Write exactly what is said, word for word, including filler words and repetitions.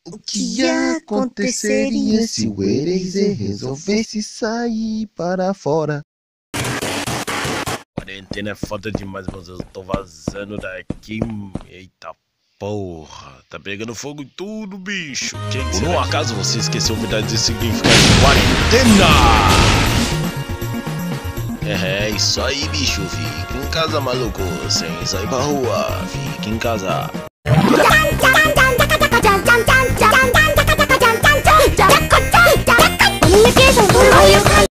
O que aconteceria se o Eraser resolvesse sair para fora? Quarentena é foda demais, mas eu tô vazando daqui. Eita porra, tá pegando fogo em tudo, bicho. Quem Por um acaso você esqueceu me dar de significado de quarentena? É, é isso aí, bicho. Fica em casa, maluco. Sem sair pra rua. Fica em casa.